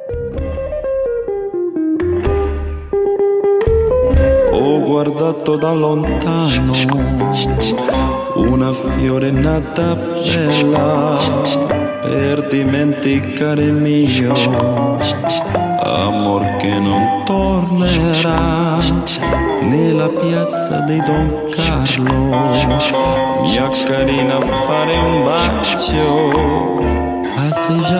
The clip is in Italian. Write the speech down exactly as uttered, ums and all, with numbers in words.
Ho guardato da lontano una fiorenata bella per dimenticare il mio amor che non tornerà. Nella piazza di Don Carlo mi accarina a fare un bacio, passeggiare